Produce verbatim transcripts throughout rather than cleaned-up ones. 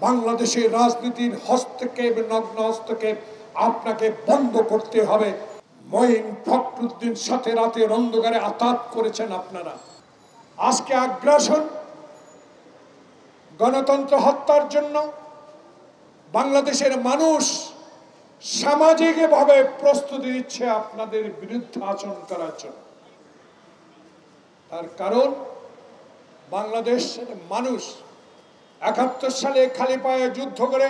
বাংলাদেশের রাজনীতির হস্তক্ষেপ, নগ্ন হস্তক্ষেপ আপনাকে বন্ধ করতে হবে। মঈন ফখরুদ্দিন সাথে রাতের অন্ধকারে আঘাত করেছেন আপনারা। আজকে আগ্রাসন, গণতন্ত্র হত্যার জন্য বাংলাদেশের মানুষ সামাজিকভাবে প্রস্তুতি নিচ্ছে আপনাদের বিরুদ্ধে আচরণ করার জন্য। তার কারণ বাংলাদেশের মানুষ একাত্তর সালে খালি পায়ে যুদ্ধ করে,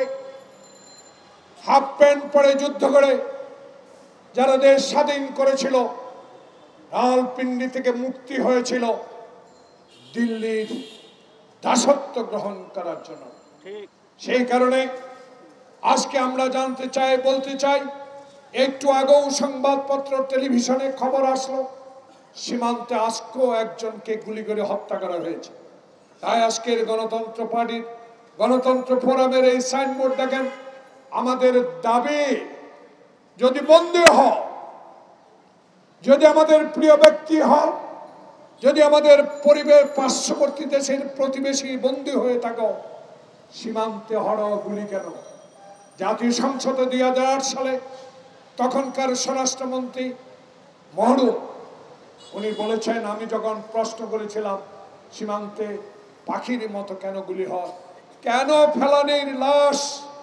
হাফ প্যান্ট পরে যুদ্ধ করে যারা দেশ স্বাধীন করেছিল, রাওয়ালপিন্ডি থেকে মুক্তি হয়েছিল দিল্লির দাসত্ব গ্রহণ করার জন্য। সেই কারণে আজকে আমরা জানতে চাই, বলতে চাই, একটু আগেও সংবাদপত্র টেলিভিশনে খবর আসলো সীমান্তে আজকেও একজনকে গুলি করে হত্যা করা হয়েছে। তাই আজকের গণতন্ত্র পার্টির, গণতন্ত্র ফোরামের এই সাইনবোর্ড দেখেন, আমাদের দাবি যদি বন্দী হও, যদি আমাদের প্রিয় ব্যক্তি হও, যদি আমাদের পরিবেশ পার্শ্ববর্তী দেশের প্রতিবেশী বন্দী হয়ে থাকো, সীমান্তে হড় গুলি কেন? জাতীয় সংসদে দুই হাজার আট সালে তখনকার স্বরাষ্ট্রমন্ত্রী মহরুম উনি বলেছেন, আমি যখন প্রশ্ন করেছিলাম সীমান্তে পাখির মতো কেন গুলি হয়, কেন ফেলানির লাশ,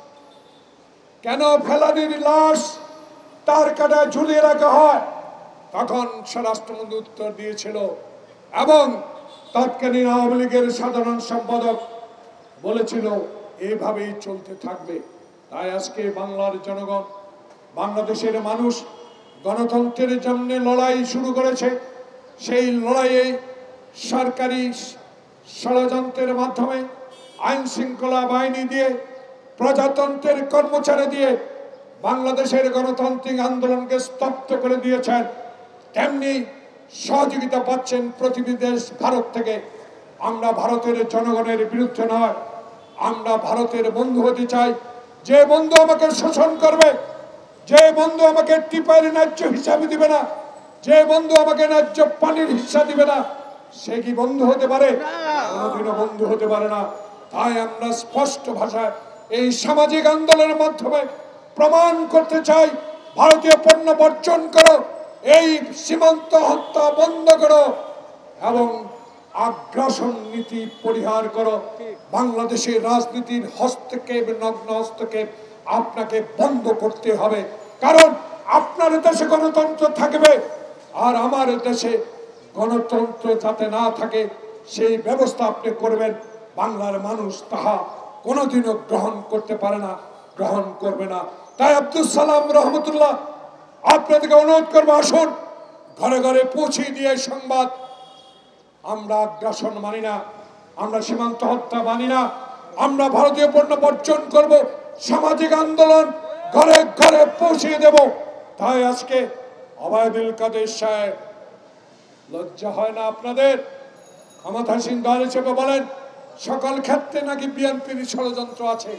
কেন ফেলানির লাশ তার কাটায় ঝুলিয়ে রাখা হয়, তখন স্বরাষ্ট্রমন্ত্রী উত্তর দিয়েছিল এবং তৎকালীন আওয়ামী লীগের সাধারণ সম্পাদক বলেছিল এভাবেই চলতে থাকবে। তাই আজকে বাংলার জনগণ, বাংলাদেশের মানুষ গণতন্ত্রের জন্য লড়াই শুরু করেছে। সেই লড়াইয়ে সরকারি ষড়যন্ত্রের মাধ্যমে, আইন শৃঙ্খলা বাহিনী দিয়ে, প্রজাতন্ত্রের কর্মচারী দিয়ে বাংলাদেশের গণতান্ত্রিক আন্দোলনকে স্তব্ধ করে দিয়েছেন। তেমনি সহযোগিতা পাচ্ছেন প্রতিবেশী দেশ ভারত থেকে। আমরা ভারতের জনগণের বিরুদ্ধে নয়, আমরা ভারতের বন্ধু হতে চাই। যে বন্ধু আমাকে শোষণ করবে, যে বন্ধু আমাকে টিপাইয়ের ন্যায্য হিসাবে দিবে না, যে বন্ধু আমাকে ন্যায্য পানির হিস্সা দিবে না, সে কি বন্ধু হতে পারে? কোনোদিনও বন্ধু হতে পারে না। তাই আমরা স্পষ্ট ভাষায় এই সামাজিক আন্দোলনের মাধ্যমে প্রমাণ করতে চাই, ভারতীয় পণ্য বর্জন করো, এই সীমান্ত হত্যা বন্ধ করো এবং আগ্রাসন নীতি পরিহার করো। বাংলাদেশের রাজনীতির হস্তক্ষেপ, নগ্ন হস্তক্ষেপ আপনাকে বন্ধ করতে হবে। কারণ আপনার দেশে গণতন্ত্র থাকবে আর আমার দেশে গণতন্ত্র যাতে না থাকে সেই ব্যবস্থা আপনি করবেন। বাংলার মানুষ তাহা কোনোদিনও গ্রহণ করতে পারে না, গ্রহণ করবে না। তাই আব্দুল সালাম রহমতুল্লাহ আপনাদেরকে অনুরোধ করবো, আসুন ঘরে ঘরে পৌঁছে দিয়ে সংবাদ, আমরা আগ্রাসন মানি না, আমরা সীমান্ত হত্যা মানি না, আমরা ভারতীয় পণ্য বর্জন করব, সামাজিক আন্দোলন ঘরে ঘরে পৌঁছে দেব। তাই আজকে ওবায়দুল কাদের সাহেব, লজ্জা হয় না আপনাদের? ক্ষমতাসীন দল হিসেবে বলেন সকল ক্ষেত্রে নাকি বিএনপির ষড়যন্ত্র আছে,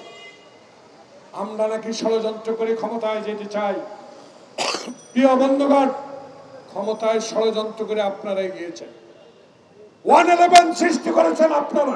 আমরা নাকি ষড়যন্ত্র করে ক্ষমতায় যেতে চাই। প্রিয় বন্ধুগণ, ক্ষমতায় ষড়যন্ত্র করে আপনারা গিয়েছেন, ওয়ান ইলেভেন সৃষ্টি করেছেন আপনারা।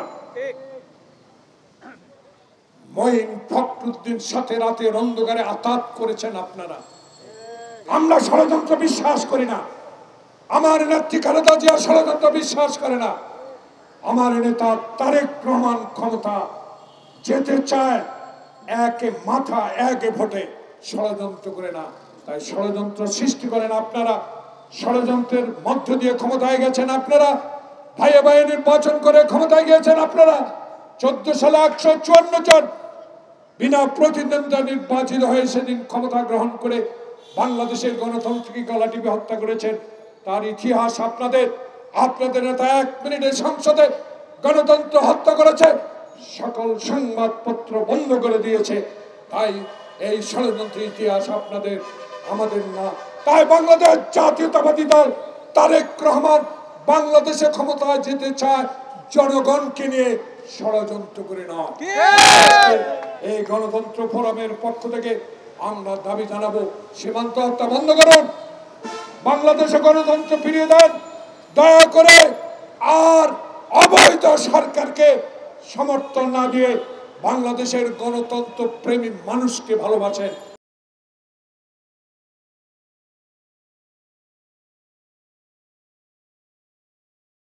মঈন ফখরুদ্দিন সাথে রাতের অন্ধকারে আঘাত করেছেন আপনারা। আমরা ষড়যন্ত্র বিশ্বাস করি না, আমার নেত্রী খালেদা জিয়া ষড়যন্ত্র বিশ্বাস করে না, আমার নেতা তারেক রহমান ক্ষমতা যেতে চায় একে মাথা একে ভোটে, ষড়যন্ত্র করে না। তাই ষড়যন্ত্র সৃষ্টি করেন আপনারা, ষড়যন্ত্রের মধ্য দিয়ে ক্ষমতায় গেছেন আপনারা, ভাইয়ে ভাইয়ে নির্বাচন করে ক্ষমতায় গিয়েছেন আপনারা। চোদ্দ সালে একশো চুয়ান্ন জন বিনা প্রতিদ্বন্দ্বিতা নির্বাচিত হয়ে সেদিন ক্ষমতা গ্রহণ করে বাংলাদেশের গণতন্ত্রকে গলা টিপে হত্যা করেছেন। তার ইতিহাস আপনাদের, আপনাদের নেতা এক মিনিটের সংসদে গণতন্ত্র হত্যা করেছে, সকল সংবাদপত্র বন্ধ করে দিয়েছে। তাই এই ষড়যন্ত্রের ইতিহাস আপনাদের, আমাদের না। তাই বাংলাদেশ জাতীয়তাবাদী দল তারেক রহমান বাংলাদেশে ক্ষমতায় যেতে চায় জনগণকে নিয়ে, ষড়যন্ত্র করে না। এই গণতন্ত্র ফোরামের পক্ষ থেকে আমরা দাবি জানাবো, সীমান্ত হত্যা বন্ধ করুন, বাংলাদেশে গণতন্ত্র ফিরিয়ে দেন দয়া করে। আর অবৈধ সরকারকে সমর্থন না দিয়ে বাংলাদেশের গণতন্ত্র প্রেমী মানুষকে ভালোবাসেন।